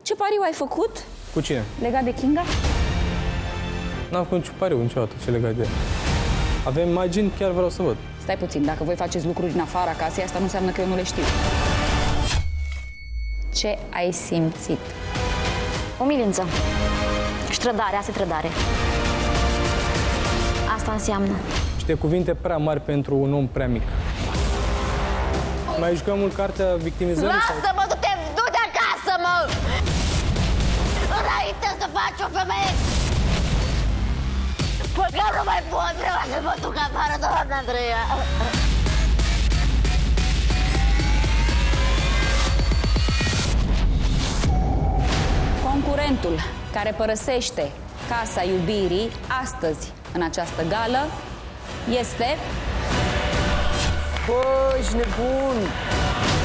Ce pariu ai făcut? Cu cine? Legat de Kinga? N-am făcut niciun pariu niciodată ce legat de ea. Avem imagini, chiar vreau să văd. Stai puțin, dacă voi faceți lucruri în afara casei, asta nu înseamnă că eu nu le știu. Ce ai simțit? Umilință. Și trădare, asta e trădare. Asta înseamnă. Niște cuvinte prea mari pentru un om prea mic. Mai jucăm mult cartea victimizării? Lasă-mă, du-te acasă, mă! Înainte să faci o femeie! Păi nu mai pot, vreau să mă duc afară, doamna Andreea! Concurentul care părăsește Casa Iubirii astăzi în această gală este... Bă, ești nebun!